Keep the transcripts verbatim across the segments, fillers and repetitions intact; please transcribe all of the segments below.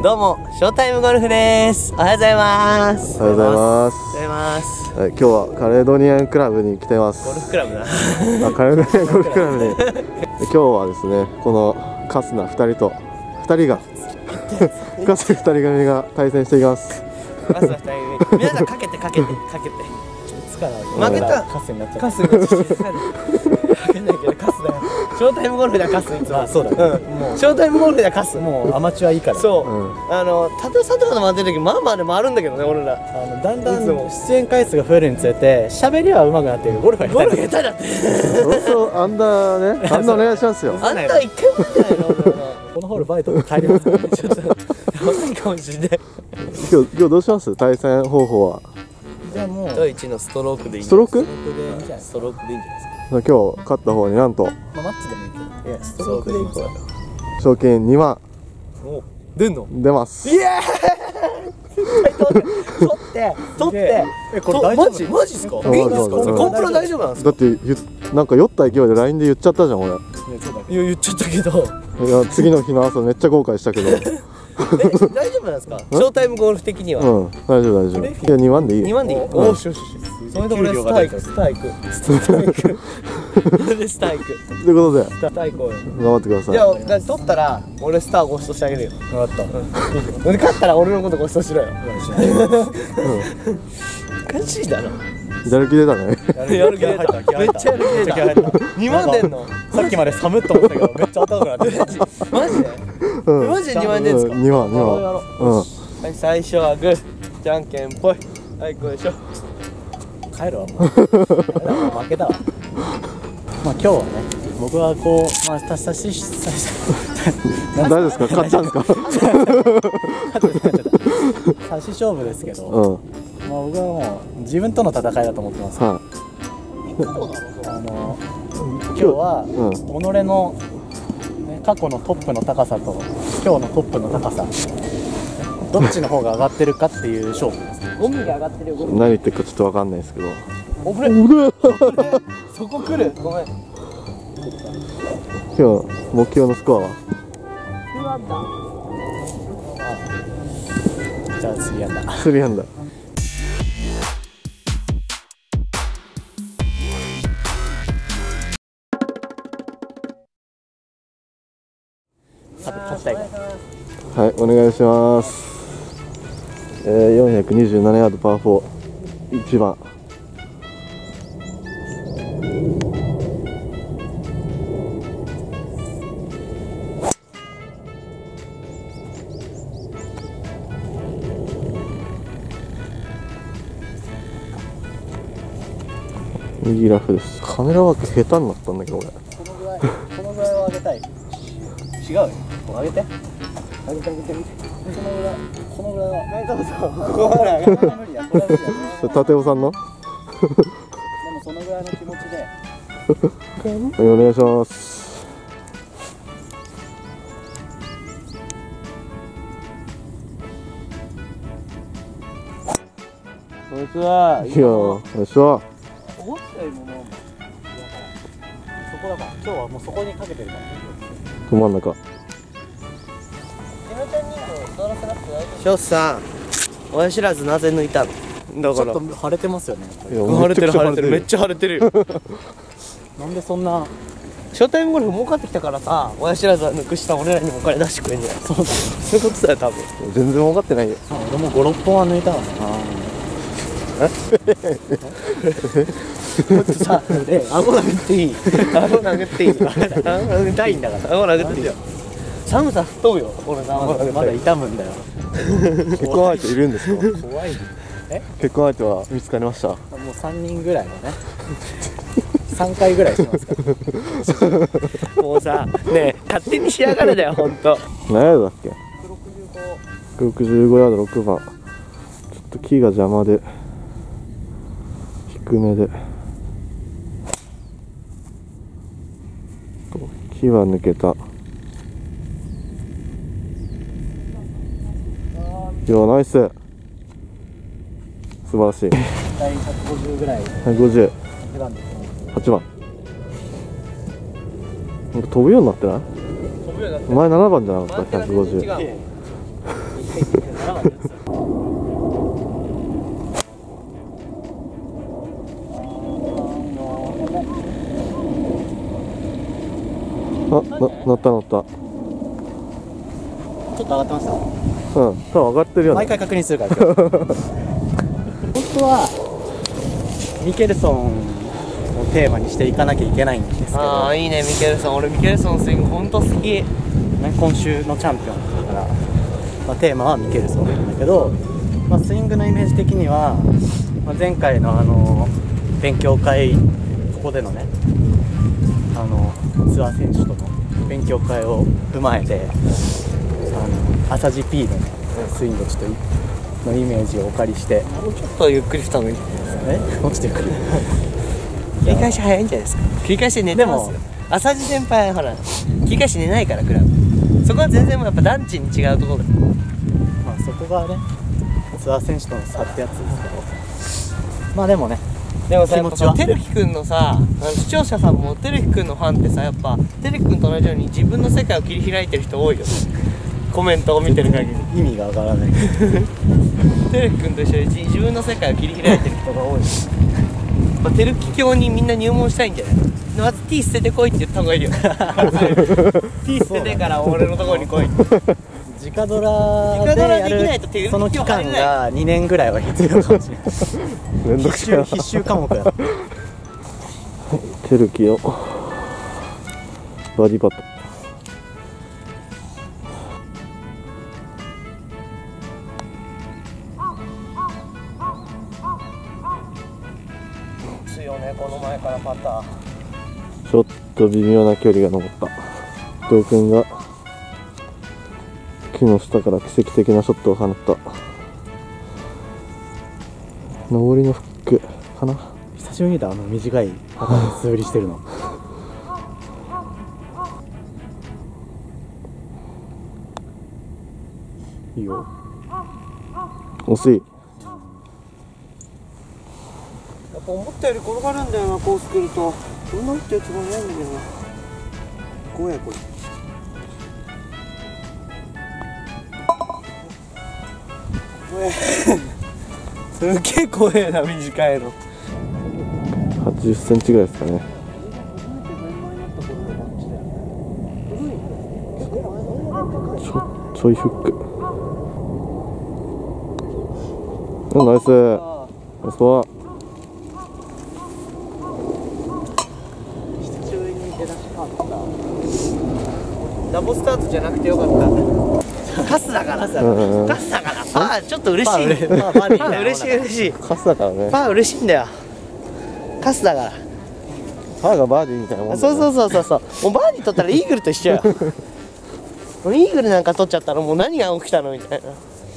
どうも、ショータイムゴルフです。おはようございます。 おはようございます。 おはようございます。 はい、今日はカレドニアンクラブに来てます。 ゴルフクラブだ。 あ、カレドニアンゴルフクラブに。今日はですね、このカスナふたりとふたりがカスナふたり組が対戦していきます。 カスナふたり組。皆さんかけてかけてかけて。 負けたカスになっちゃう。 カスになっちゃう。かけないけどカスだよ。ショータイムゴルフだカスいつも。 あ、そうだね。 うん。ショータイムゴルフだカス。 もうアマチュアいいから。 そう。あのタトさんとかの回ってる時まあまあで回るんだけどね俺ら。 あのだんだん出演回数が増えるにつれて喋りは上手くなってる。ゴルフはゴルフ下手下手だって。 そうそう、アンダーね、アンダーお願いしますよ。 あんた一回もないの。 このホールバイト帰ります。 ちょっと悪いかもしれない。 今日今日どうします？対戦方法は。 じゃあもう第一のストロークでいい。 ストローク？ ストロークでいいんじゃないですか。 ストロークでいいんじゃないですか。 今日勝った方になんとまあマッチでもいいけど。いやストロークでいこう。 賞金にまんお、出んの？ 出ます。 イエーイ。取って取ってえこれ大丈夫？ マジマジっすか？いうんいんですか？ うんそれコンプラ大丈夫なんですか？ だってゆなんか酔った勢いで ライン で言っちゃったじゃん俺。いいやそうだね。 いや言っちゃったけど。 や次の日の朝めっちゃ後悔したけど。 え大丈夫なんですか？ショータイムゴルフ的には。 うん、大丈夫大丈夫。いやにまんでいいよ。 にまんでいい。 んおおしよしよし。それで俺スタイクスタイクスタイク。それでスタイク。 ということでスタイクを。 頑張ってください。 じゃあだ取ったら俺スターご馳走してあげるよ。 分かった。 俺勝ったら俺のことご馳走しろよ。おかしいだろ。 やる気出たね。 やる気出た。めっちゃやる気出た。にまん出んの？ さっきまで寒っと思ったけどめっちゃ暖かくなってる。 マジで？ うん。 マジでにまん出んですか？ にまんにまん。うん。 はい、最初はグー、じゃんけんぽい。はい、こうでしょ。 帰るわもう。負けたわ。まあ今日はね、僕はこうまあたさしさし大丈夫ですか？勝っちゃうんですか？ 差し勝負ですけど、 うん。 まあ僕はもう自分との戦いだと思ってます。 はあの今日はうん己の、ね、過去のトップの高さと今日のトップの高さ、どっちの方が上がってるかっていう勝負です。 ゴミが上がってるよ、ゴい。 ミ。 何言ってるかちょっとわかんないですけど。 おふれ。そこ来る。ごめん。 今日目標のスコアは？ じゃあ次やんだ。 スリーアンダー。 勝ちたいから。 はい、お願いします。えー、よんひゃくにじゅうななヤードパーフォーいちばん。右ラフです。カメラワーク下手になったんだけど俺。 このぐらい、このぐらいは上げたい。 違うよ。上げて。 上げて上げて。このぐらい、このぐらいは。 そうそう。 これは無理や。これは無理や。 それ立尾さんの？ でもそのぐらいの気持ちで。 はい、お願いします。 こいつは。 いやー、よいしょ。 思ったよりももう。 そこだから、今日はもうそこにかけてるから。 ど真ん中。 ショーさん、親知らずなぜ抜いたの？だから。 ちょっと腫れてますよね。 いや腫れてる腫れてる、めっゃちゃ腫れてるよ。 なんでそんな。 ショータイムゴルフ儲かってきたからさ、親知らず抜くした俺らにもお金出してくれんじゃない？そうだ。そういうことだよ多分。 全然分かってないよ。 俺もご、ろっぽんは抜いたわな。 もっとさ、え、顎殴っていい？顎殴っていい？顎殴りたいんだから。顎殴っていいよ。寒さ吹っ飛ぶよ。俺さ、 まだ痛むんだよ。 結婚相手いるんですか？ 怖い。え？ 結婚相手は見つかりました？ もうさんにんぐらいのね。さんかいぐらいしますから。 もうさ、ねえ、勝手にしやがるだよ、ほんと。 何ヤードだっけ？ひゃくろくじゅうごヤードろくばん。ちょっと木が邪魔で低めで、木は抜けた。いや、ナイス、素晴らしい。 大ひゃくごじゅうぐらい。 ひゃくごじゅう選んではちばん。なんか飛ぶようになってない？ 飛ぶようになって前ななばんじゃなかった？ひゃくごじゅう。 違う。 あ、な乗った乗った。 ちょっと上がってました。 うん、多分上がってるよね。 毎回確認するから本当はミケルソンをテーマにしていかなきゃいけないんですけど、 ああいいねミケルソン。俺ミケルソンのスイングほんと好き。 ね、今週のチャンピオンだから、まあ、テーマはミケルソンなんだけど、まあ、スイングのイメージ的には、まあ、前回のあの勉強会、ここでのねあのツアー選手との勉強会を踏まえて、あの朝 ジーピー の、ね、スイングをちょっとのイメージをお借りしてもうちょっとゆっくりした方がいい。 えもうちょっとゆっくり切り返し早いんじゃないですか。切り返し寝てますよ。浅地先輩ほら切り返し寝ないからクラブ。そこは全然もうやっぱ団地に違うところだ。 まあそこがねツアー選手との差ってやつですけど、まあでもねでもさ、やっぱ気持ちはさ、てるきくんのさ、あの視聴者さんもてるきくんのファンってさ、やっぱてるきくんと同じように自分の世界を切り開いてる人多いよね。コメントを見てる限り意味がわからないてるきくんと一緒に自分の世界を切り開いてる人が多い。まあ、てるき教にみんな入門したいんじゃない？まず T 捨ててこいって言った方がいいよT 捨ててから俺のところに来いって直ドラ直ドラでできないやると手その期間がにねんぐらいは必要かもしれないめんどく必さいな。 修必修科目だテルキよ。バーディーパット。 強いねこの前からパター。 ちょっと微妙な距離が残った。伊藤君が木の下から奇跡的なショットを放った。上りのフックかな。 久しぶりに見たあの短いパターンで素振りしてるのいいよ惜しい。 やっぱ思ったより転がるんだよなコース来ると。そんな打ってるつもりないんだけどな。怖いこれ。怖えすっげえ怖えな短いの。 はちじゅっセンチぐらいですかね。ちょちょいフック。うん、ナイスナイスパー。 ダボスタートじゃなくてよかった。カスだからさ、 うんうん、 カスだからパーちょっと嬉しい。 パーパーパー嬉しい嬉しい。 カスだからね。 パー嬉しいんだよ。カスだから。 パーがバーディーみたいなもんだね。 そうそうそうそうそう。もうバーディー取ったらイーグルと一緒よ。もうイーグルなんか取っちゃったらもう何が起きたのみたいな。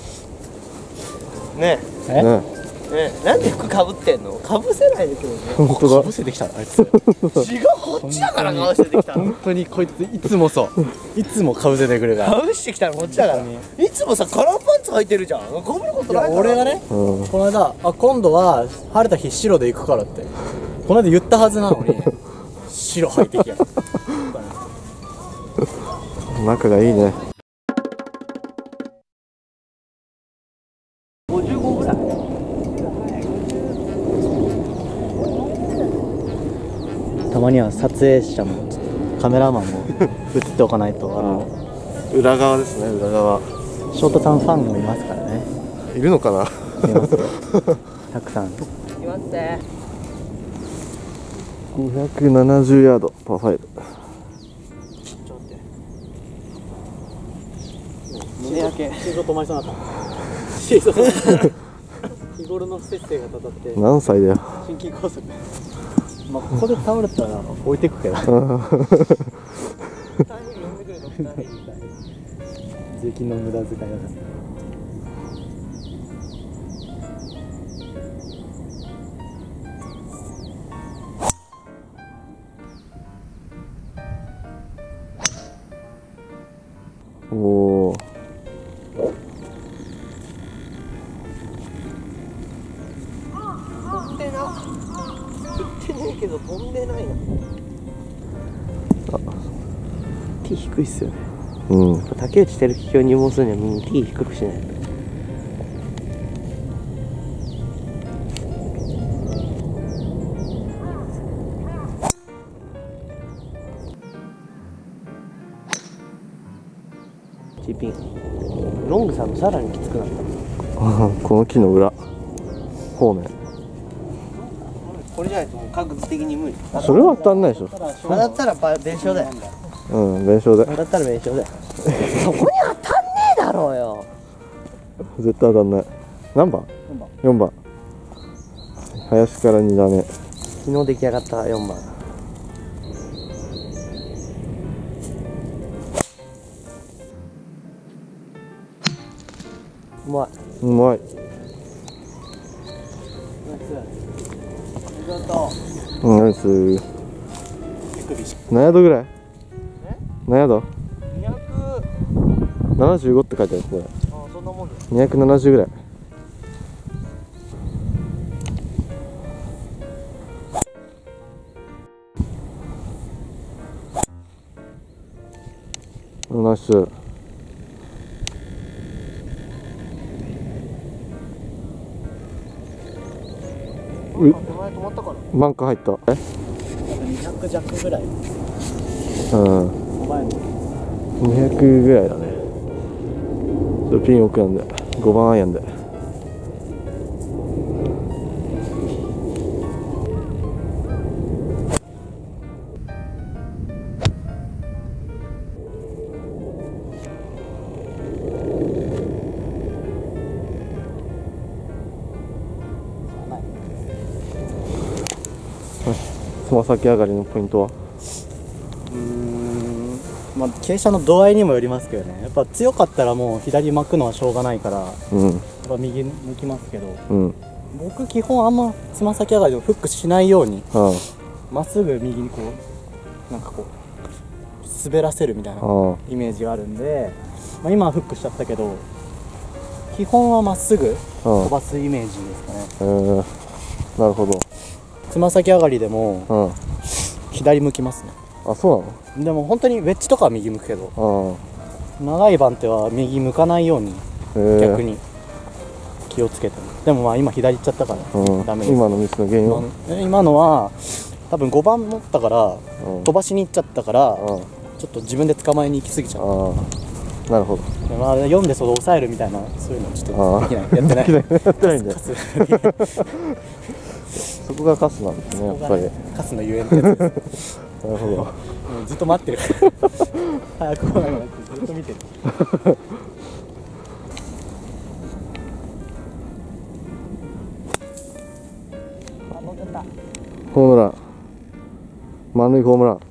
ねえね、 え、ねえ、なんで服かぶってんの？かぶせないでくるね。 本当だ。 かぶせてきたあいつ違うこっちだからかぶせてきたの。 本当にこいついつもそういつもかぶせてくるからかぶしてきたのこっちだから。いつもさカラーパンツ履いてるじゃん。かぶることいやないから。 俺がねうん、 この間あ今度は晴れた日白で行くからってこの間言ったはずなのに白履いてきやがった仲がいいね。 ごじゅうごぐらい。 たまには撮影者もカメラマンも映っておかないとあの裏側ですね、裏側。 ショートさんファンもいますからねいるのかな。 いますよたくさんいますね。 ごひゃくななじゅうヤードパーファイブ。 胸焼け。 心臓止まりそうになった心臓日頃の不節制がたたって何歳だよ。 心筋梗塞まあここで倒れたら置いてくけど税金の無駄遣いだからおお。 飛んでな。振ってねえけど飛んでないな。T 低いっすよね。 うん。 竹内輝樹を入門するにはみんな T 低くしないと。 ピン。ロングさんもさらにきつくなった。 この木の裏方面。 これじゃないともう確実的に無理。 それは当たんないでしょ。 あだったら弁償だよ。 うん弁償で。 だったら弁償だよ。そこに当たんねえだろうよ。 絶対当たんない。何番？よんばん。林からに打目。 昨日出来上がったよんばん。うまい。 うまい。うん、ナイス。何ヤードぐらい？何ヤード？ にひゃくななじゅうごって書いてあるこれ。 ああそんなもんです。 にひゃくななじゅうぐらい。ナイス。う手前止まったかな。 バンカー入った。え？ にひゃく弱ぐらい。 うん。 ごばんにひゃくぐらいだね。ちょっとピン奥なんで、ごばんアイアンで。つま先上がりのポイントは？ うーん、まあ傾斜の度合いにもよりますけどね。やっぱ強かったらもう左巻くのはしょうがないから、 うんやっぱ右向きますけど、 うん。 僕基本あんまつま先上がりをフックしないように、 あまっすぐ右にこうなんかこう滑らせるみたいなあああイメージがあるんで、まあ、今はフックしちゃったけど基本はまっすぐ飛ばすイメージですかね。 えー、なるほど。 つま先上がりでもうん。 左向きますね。 あ、そうなの？ でも本当にウェッジとかは右向くけど、 あ長い番手は右向かないようにあ、えー、 逆に気をつけて、でもまあ今左行っちゃったからうん、 ダメです。 今のミスの原因は？ 今の今のは多分ごばん持ったからうん飛ばしに行っちゃったからうん、 ちょっと自分で捕まえに行き過ぎちゃう。 ああ、なるほど。 でまあ読んでそれを抑えるみたいなそういうのちょっとできない、やってない。 やってないんだよ。 カスそこがカスなんですね、やっぱり。 カスのゆえんってやつですなるほど。 もうずっと待ってるから早く来ないなってずっと見てる。あ、乗っちゃった。 ホームラン。満塁ホームラン。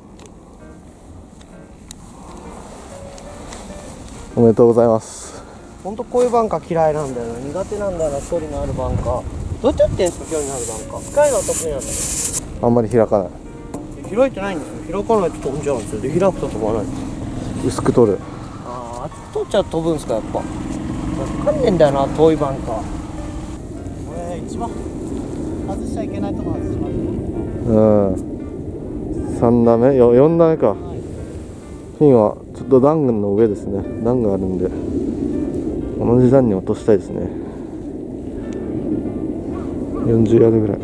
おめでとうございます。 ほんとこういうバンカー嫌いなんだよな。苦手なんだよな、距離のあるバンカー。どうやってやってんすか、距離のあるバンカー。深いのは得意なんだけあんまり開かない。 ど開いてないんですよ。開かないと飛んじゃうんですよ。で開くと飛ばない。 薄く取る。 ああ、あっち取っちゃうと飛ぶんすか、やっぱ。わかんねえんだよな、遠いバンカー。 これ一番外しちゃいけないとこ外します。 うん。さん打目、よよん打目か。ピンはちょっと段の上ですね。段があるんで、同じ段に落としたいですね。よんじゅうヤードぐらい。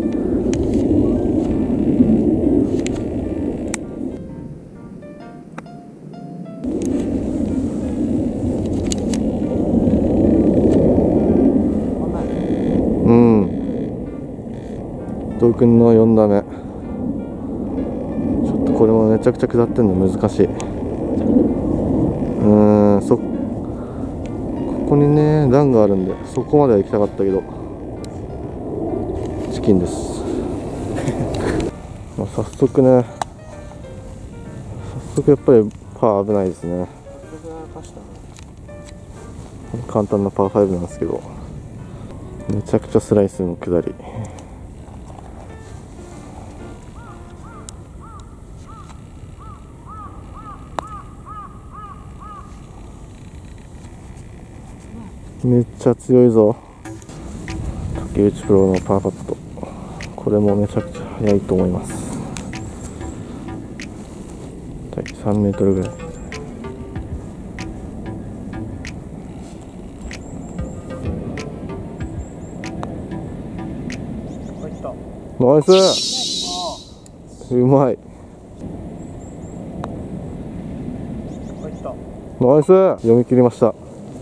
うん。伊藤君のよん打目。ちょっとこれもめちゃくちゃ下ってんの難しい。うーん、そここにね段があるんで、そこまでは行きたかったけどチキンですまあ早速ね早速やっぱりパー危ないですね。簡単なパーファイブなんですけど、めちゃくちゃスライスの下り。めっちゃ強いぞ。竹内プロのパーパット。これもめちゃくちゃ速いと思います。さんメートルぐらい。ナイス。うまい。 ナイス、読み切りました。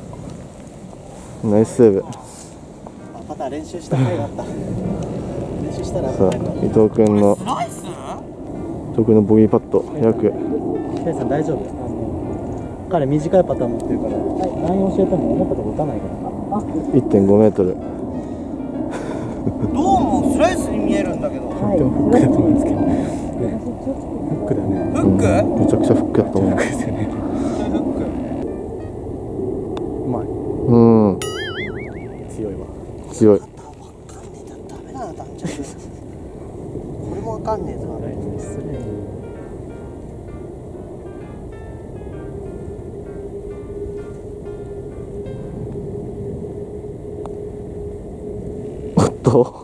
ナイスセーブ。 あ、パター練習した回があった練習したらさあ伊藤君のスライス伊藤君のボギーパット約ケイさん大丈夫？あの彼短いパターン持ってるから、何教えても思ったとこ打たないから。 いってんごメートル。 どうもスライスに見えるんだけど。 でもフックだと思うんですけど、ね、フックだね。 フック、 うん、めちゃくちゃフックやと思う。 フックですよね。うまい。 うん、 強いわ。 強い。 ダメだな、単着。これもわかんねえぞ。 おっと。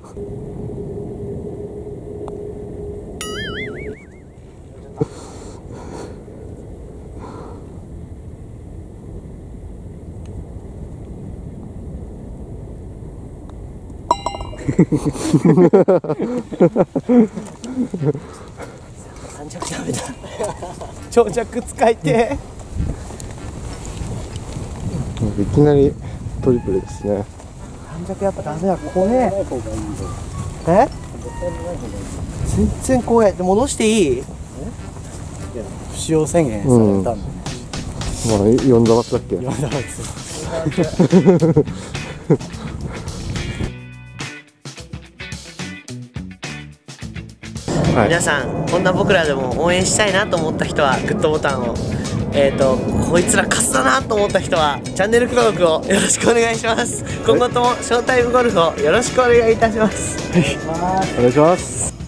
単着ダメだ。長着使いて。 いきなりトリプルですね。 単着やっぱダメだ。怖え。え？全然怖え。で戻していい？ 不使用宣言されたんでね。 まあよん打罰だっけ。 よん打罰。 はい、 皆さんこんな僕らでも応援したいなと思った人はグッドボタンを、えーとこいつらカスだなと思った人はチャンネル登録をよろしくお願いします。今後ともショータイムゴルフをよろしくお願いいたします。 お願いします。